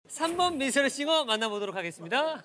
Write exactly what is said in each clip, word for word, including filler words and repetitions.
삼 번 미스터 싱어 만나보도록 하겠습니다.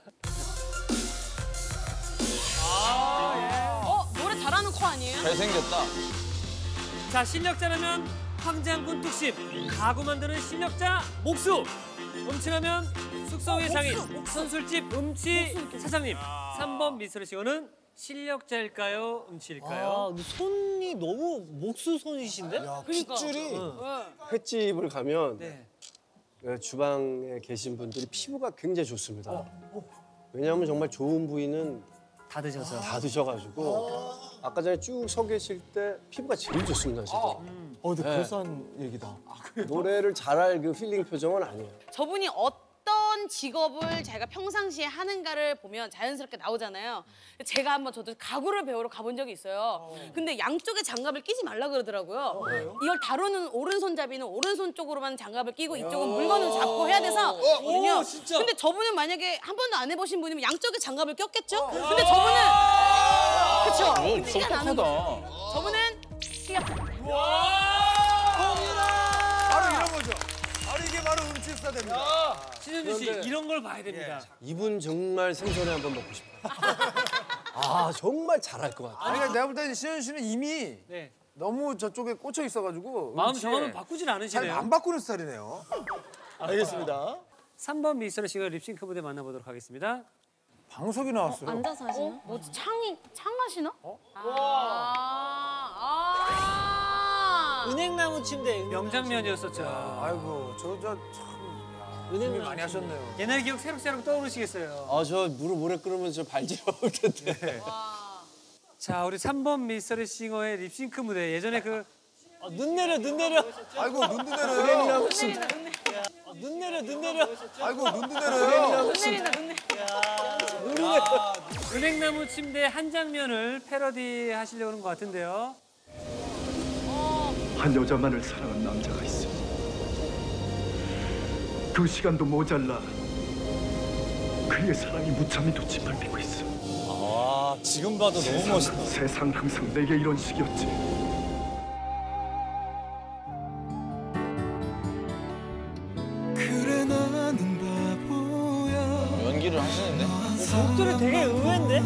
아, 예. 어, 노래 잘하는 코 아니에요? 잘생겼다. 자, 실력자라면 황장군 뚝심, 가구 만드는 실력자 목수, 음치라면 숙성의 장인, 선술집 음치 사장님. 삼 번 미스터 싱어는 실력자일까요, 음치일까요? 아, 근데 손이 너무 목수 손이신데? 야, 그러니까. 핏줄이 응. 횟집을 가면 네. 주방에 계신 분들이 피부가 굉장히 좋습니다. 왜냐하면 정말 좋은 부위는 다 드셔서. 다 드셔가지고 아까 전에 쭉 서 계실 때 피부가 제일 좋습니다, 진짜. 어, 근데 네. 그럴싸한 얘기다. 노래를 잘할 그 필링 표정은 아니에요. 저분이 어떤 직업을 자기가 평상시에 하는가를 보면 자연스럽게 나오잖아요. 제가 한번 저도 가구를 배우러 가본 적이 있어요. 근데 양쪽에 장갑을 끼지 말라 그러더라고요. 이걸 다루는 오른손잡이는 오른손 쪽으로만 장갑을 끼고 이쪽은 물건을 잡고 해야 돼서 거든요. 근데 저분은 만약에 한 번도 안 해보신 분이면 양쪽에 장갑을 꼈겠죠? 근데 저분은 그쵸? 티가 나는 거죠. 저분은 시합. 바로 이런 거죠. 바로 이게 바로 음치 스타입니다. 신현주 씨, 그런데- 이런 걸 봐야 됩니다. 이분 정말 생선에 한번 먹고 싶어요. 아, 정말 잘할 것 같아요. 아니, 그러니까 내가 볼 때는 신현 씨는 이미 네. 너무 저쪽에 꽂혀 있어가지고 마음 음치에 정하면 바꾸질 않으시네요. 잘 안 바꾸는 스타일이네요. 알겠습니다. 삼 번 미스터 싱어 립싱크 무대 만나보도록 하겠습니다. 방석이 나왔어요. 앉아서 하시나? 뭐 창이 창하시나? 어? 아, 아. 은행나무 침대. 은행나무 명장면이었었죠. 아이고, 저 저 참 은행 준비 많이 하셨네요. 옛날 기억 새록새록 떠오르시겠어요. 아, 저 무릎 오래 끓으면서 저 발질어올 텐데. 자, 우리 삼 번 미스터 싱어의 립싱크 무대. 예전에 그 아, 눈 내려, 눈 내려. 아이고, 눈도 내려요. 은행나무 침대. 아, 눈 내려, 눈 내려. 아이고, 눈도 내려요. 눈 내린다, 눈 내린다. 은행나무 침대 한 장면을 패러디 하시려고 하는 것 같은데요. 한 여자만을 사랑한 남자가 있어. 그 시간도 모자라 그의 사랑이 무참히도 짓밟히고 있어. 아, 지금 봐도 너무 멋있다. 세상 항상 내게 이런 식이었지. 그래 나는 바보야. 연기를 하시는데? 목소리 되게 의외인데?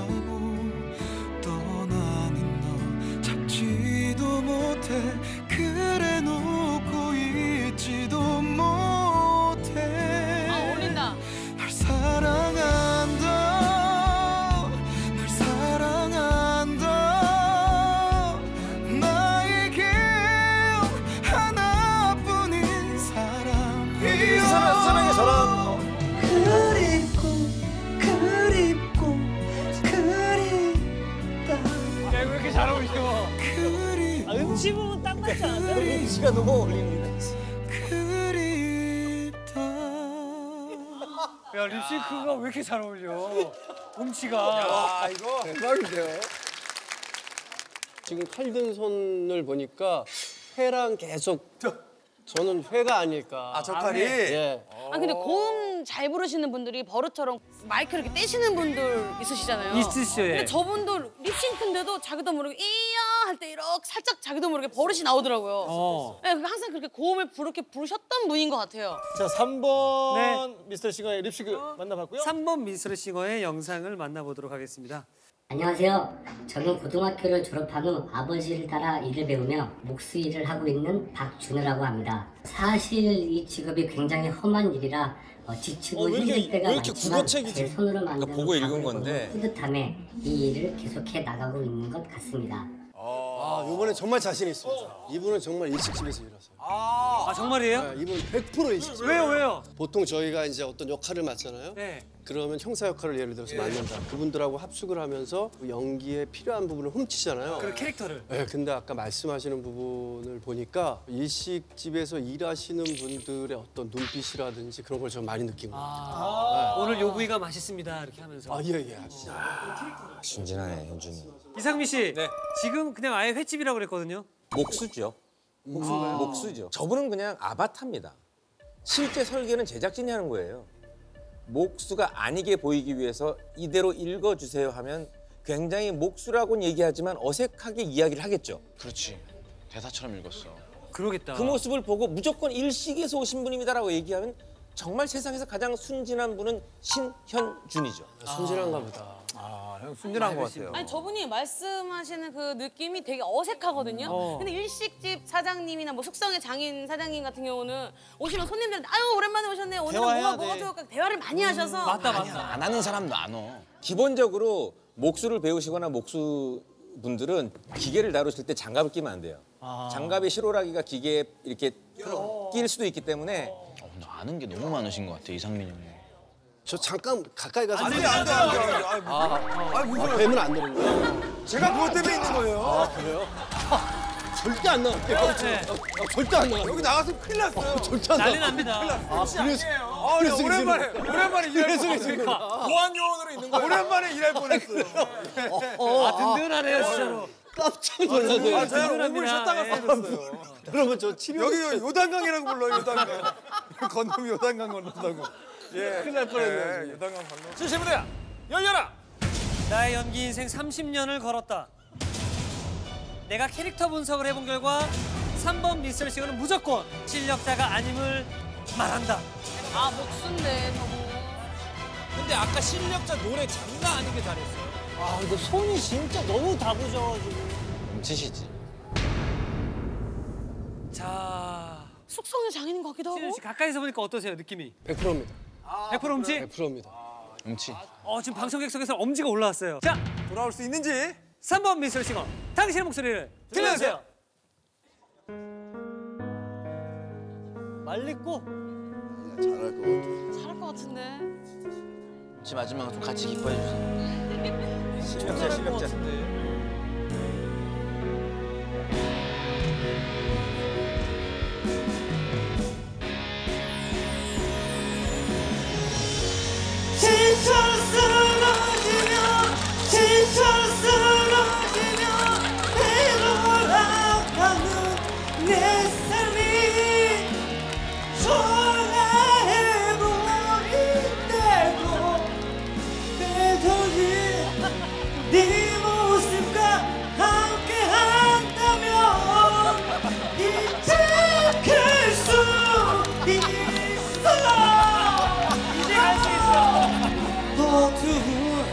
떠나는 너 잡지도 못해. 그래 놓고 있지도 못해. 아, 어울린다. 널 사랑한다. 널 사랑한다. 나에게 하나뿐인 사람이야. 사랑, 사랑해, 사랑. 그립고 그립고 그립다. 야, 왜 이렇게 잘 어울려? 그립고 아, 음치 부분 딱 맞지 않아요? 음치가 너무 어울립니다. 그립다. 야, 립싱크가 왜 이렇게 잘 어울려? 음치가. 아, 이거 대박인데요? 지금 칼 든 손을 보니까 회랑 계속 저는 회가 아닐까. 아, 저 칼이. 예. 아, 근데 고음 잘 부르시는 분들이 버릇처럼 마이크 이렇게 떼시는 분들 있으시잖아요. 있으시죠, 예. 근데 저분도 립싱크인데도 자기도 모르게 이야 할 때 이렇게 살짝 자기도 모르게 버릇이 나오더라고요. 어. 네, 항상 그렇게 고음을 부르게 부르셨던 분인 것 같아요. 자, 삼 번 네. 미스터 싱어의 립싱크 만나봤고요. 삼 번 미스터 싱어의 영상을 만나보도록 하겠습니다. 안녕하세요. 저는 고등학교를 졸업한 후 아버지를 따라 일을 배우며 목수 일을 하고 있는 박준우라고 합니다. 사실 이 직업이 굉장히 험한 일이라 어, 지치고 어, 왜 이렇게- 힘들 때가 왜 이렇게 많지만 국어책이지? 제 손으로 만든 보고 읽은 밥을 건데. 먹는 뿌듯함에 이 일을 계속해 나가고 있는 것 같습니다. 아, 이번에 정말 자신 있습니다. 이분은 정말 일식집에서 일하세요. 아, 정말이에요? 네, 이분 백 퍼센트 일식집. 왜요, 왜요? 보통 저희가 이제 어떤 역할을 맡잖아요. 네. 그러면 형사 역할을 예를 들어서 맡는다. 그분들하고 합숙을 하면서 그 연기에 필요한 부분을 훔치잖아요. 그 캐릭터를. 네, 근데 아까 말씀하시는 부분을 보니까 일식집에서 일하시는 분들의 어떤 눈빛이라든지 그런 걸 좀 많이 느낀 거예요. 아, 오늘 요 부위가 맛있습니다. 이렇게 하면서. 아, 예, 예. 순진하네, 현준이. 이상미 씨, 네. 지금 그냥 아예 횟집이라고 그랬거든요. 목수죠. 목수인가요? 목수죠. 저분은 그냥 아바타입니다. 실제 설계는 제작진이 하는 거예요. 목수가 아니게 보이기 위해서 이대로 읽어주세요 하면 굉장히 목수라고는 얘기하지만 어색하게 이야기를 하겠죠. 그렇지. 대사처럼 읽었어. 그러겠다. 그 모습을 보고 무조건 일식에서 오신 분입니다라고 얘기하면 정말 세상에서 가장 순진한 분은 신현준이죠. 순진한가 보다. 아, 형 순진한 것 같아요. 아니 저분이 말씀하시는 그 느낌이 되게 어색하거든요. 어. 근데 일식집 사장님이나 뭐 숙성의 장인 사장님 같은 경우는 오시면 손님들한테 아유 오랜만에 오셨네요. 오늘은 뭐가 뭐가 좋을까 대화를 많이 하셔서 맞다 맞다. 안 하는 사람도 안 와. 기본적으로 목수를 배우시거나 목수 분들은 기계를 다루실 때 장갑을 끼면 안 돼요. 장갑의 실오라기가 기계에 이렇게 낄 수도 있기 때문에 어, 근데 아는 게 너무 많으신 것 같아 이상민 형이. 저 잠깐 가까이 가서. 안돼 안돼 안돼 안돼. 아, 무슨 아, 뱀은 안 되는 거예요? 제가 그것 때문에 있는 거예요. 아, 그래요? 절대 안 나갈게요. 네. 아, 절대 안 나갈게요. 여기 나가서 큰일 났어요. 절대 안 난리 나갈게요. 납니다. 아, 그래서, 아, 그래서 오랜만에 그래서 오랜만에 일할 그래서 뻔했어요. 보안 요원으로 있는 거예요. 오랜만에 일할 뻔했어요. 아 든든하네요 진짜로. 깜짝 놀랐어요. 아, 제가 오 분 든든합니다. 쉬었다가 예. 빠졌어요. 여러분 저 치료 여기 요단강이라고 불러요, 요단강. 건너면 요단강 건넌다고. 예. 큰일 날 뻔했네요, 예, 지금. 요단강 건너. 칠십 무대야 열려라. 나의 연기 인생 삼십 년을 걸었다. 내가 캐릭터 분석을 해본 결과 삼 번 미스터 싱어는 무조건 실력자가 아님을 말한다. 아 목수인데 저분. 근데 아까 실력자 노래 장난 아니게 잘했어요. 아 근데 손이 진짜 너무 다부져가지고. 뭉치시지. 자, 숙성의 장인인 것 같기도 신현 하고. 씨 가까이서 보니까 어떠세요 느낌이? 백 퍼센트입니다. 백 퍼센트 엄지? 백 퍼센트입니다. 뭉치. 어 지금 방청객석에서 엄지가 올라왔어요. 자, 돌아올 수 있는지. 삼 번 미스터 싱어 당신의 목소리를 들려주세요. 말리고 잘할 것 같아. 잘할 것 같은데. 혹시 마지막으로 좀 같이 기뻐해 주세요. 실력자 실력자. 지쳐 쓰러지며 지쳐 쓰러지며 되돌아가는 내 삶이 초라해버린데도 되돌린 네 모습과 함께한다면 이제 갈수 있어 이제 갈 수 있어. 어두운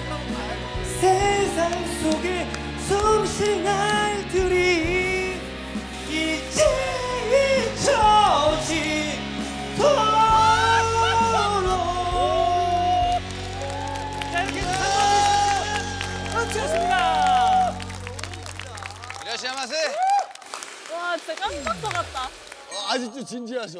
세상 속에 숨쉰 날들이 이제 잊혀지도록. 자 이렇게 삼 이라시아마세. 와 진짜 깜빡 속았다. 아직도 진지하셔.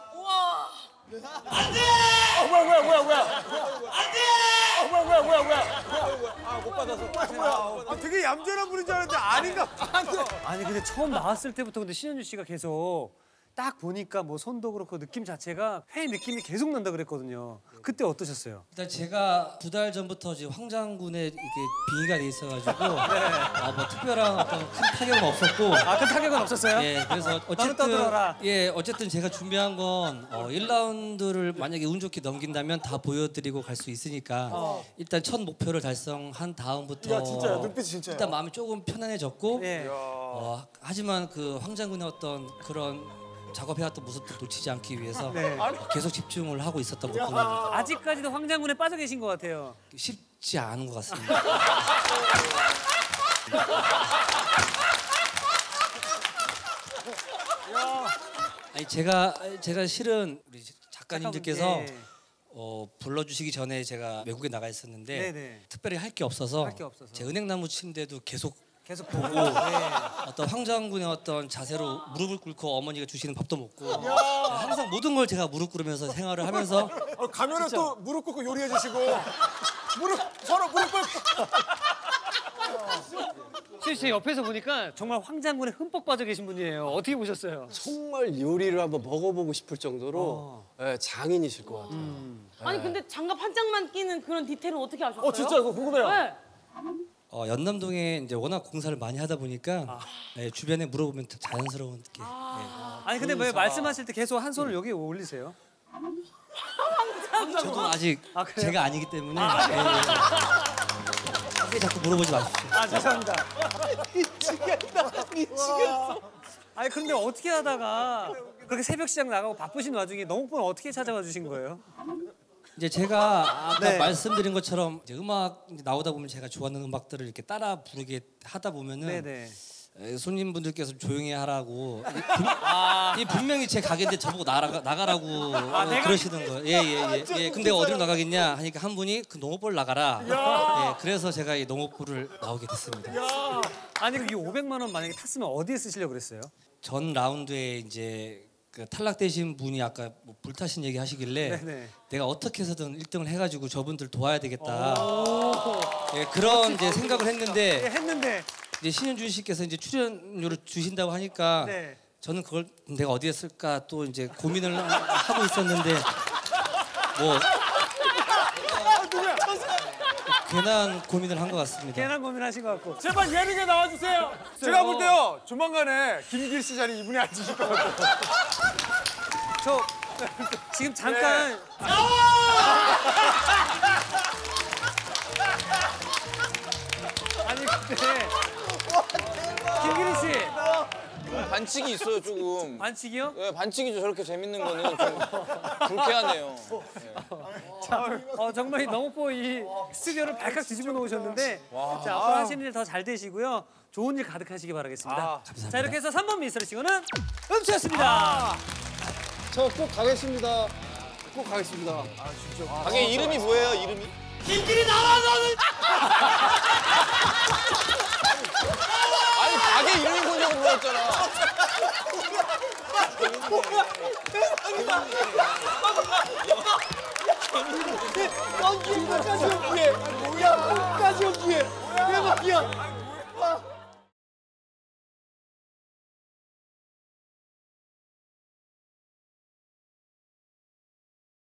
아, 되게 얌전한 분인 줄 알았는데 아닌가. 아니 근데 처음 나왔을 때부터 근데 신현주 씨가 계속 딱 보니까 뭐 손도 그렇고 느낌 자체가 회 느낌이 계속 난다 그랬거든요. 그때 어떠셨어요? 일단 제가 두 달 전부터 이제 황장군에 이게 빙의가 돼 있어가지고 아, 뭐 특별한 어떤 큰 타격은 없었고. 아, 큰 타격은 없었어요? 예, 그래서 너는 어쨌든 떠들어라. 예, 어쨌든 제가 준비한 건 어, 일 라운드를 만약에 운 좋게 넘긴다면 다 보여드리고 갈 수 있으니까 어. 일단 첫 목표를 달성한 다음부터 야, 진짜야. 눈빛이 진짜야. 일단 마음이 조금 편안해졌고 예. 어, 하지만 그 황장군의 어떤 그런 작업해왔던 모습도 놓치지 않기 위해서 네. 계속 집중을 하고 있었던 것뿐입니다. 아직까지도 황장군에 빠져 계신 것 같아요. 쉽지 않은 것 같습니다. 아니 제가 제가 실은 우리 작가님들께서 네. 어, 불러주시기 전에 제가 외국에 나가 있었는데 네네. 특별히 할 게 없어서, 할게 없어서. 제 은행나무 치는데도 계속 계속 보고. 보고 어떤 황장군의 어떤 자세로 무릎을 꿇고 어머니가 주시는 밥도 먹고 항상 모든 걸 제가 무릎 꿇으면서 생활을 하면서 어, 가면은 또 무릎 꿇고 요리해 주시고 무릎 서로 무릎 꿇고. 신현 씨 옆에서 보니까 정말 황장군에 흠뻑 빠져 계신 분이에요. 어떻게 보셨어요? 정말 요리를 한번 먹어보고 싶을 정도로 어. 예, 장인이실 것 같아요. 아니 근데 장갑 한 장만 끼는 그런 디테일은 어떻게 아셨어요? 어 진짜 이거 궁금해요. 네. 어, 연남동에 이제 워낙 공사를 많이 하다 보니까 아. 예, 주변에 물어보면 다 자연스러운 게. 아니 근데 왜 말씀하실 때 계속 한 손을 여기 올리세요? 저도 아직 아, 그래요? 제가 아니기 때문에 예, 예. 왜 자꾸 물어보지 마십시오. 아 죄송합니다. 미치겠다. 미치겠어. 아니 근데 어떻게 하다가 그렇게 새벽 시장 나가고 바쁘신 와중에 농업부는 어떻게 찾아와 주신 거예요? 이제 제가 아까 네. 말씀드린 것처럼 이제 음악 이제 나오다 보면 제가 좋아하는 음악들을 이렇게 따라 부르게 하다 보면은 네네. 에, 손님분들께서 조용히 하라고 이, 분, 아, 이 분명히 제 가게인데 저보고 나가, 나가라고 어, 내가- 그러시는 거예요. 예예예. 예, 예. 근데 어디로 나가겠냐 하니까 한 분이 그 농업부를 나가라. 예, 그래서 제가 이 농업부를 나오게 됐습니다. 아니 이 오백만 원 만약에 탔으면 어디에 쓰시려고 그랬어요? 전 라운드에 이제 그 탈락되신 분이 아까 뭐 불타신 얘기 하시길래 네네. 내가 어떻게 해서든 일 등을 해가지고 저분들 도와야 되겠다. 예, 그런 이제 생각을 했는데 예, 했는데 이제 신현준 씨께서 이제 출연료를 주신다고 하니까 네. 저는 그걸 내가 어디에 쓸까 또 이제 고민을 하고 있었는데 뭐 괜한 고민을 한 것 같습니다. 괜한 고민하신 것 같고. 제발 예능에 나와주세요. 제가 볼 때요 조만간에 김길 씨 자리 이분이 앉으실 것 같아요. 저 지금 잠깐 네. 아니 근데 김기리 씨 반칙이 있어요 조금. 반칙이요? 네, 반칙이죠. 저렇게 재밌는 거는 좀 불쾌하네요. 자, 어, 정말 이 농업부 이 스튜디오를 발칵 뒤집어 놓으셨는데 자, 앞으로 하시는 일 더 잘 되시고요. 좋은 일 가득하시기 바라겠습니다. 자 이렇게 해서 삼 번 미스터리 싱어는 음치였습니다. 저 꼭 가겠습니다. 꼭 가겠습니다. 가게 이름이 뭐예요? 이름이? 김기리 나와 너는! 아니 가게 이름이 뭐냐고 물었잖아. 까지 없기에! 야, 까지 없기에! 대박이야!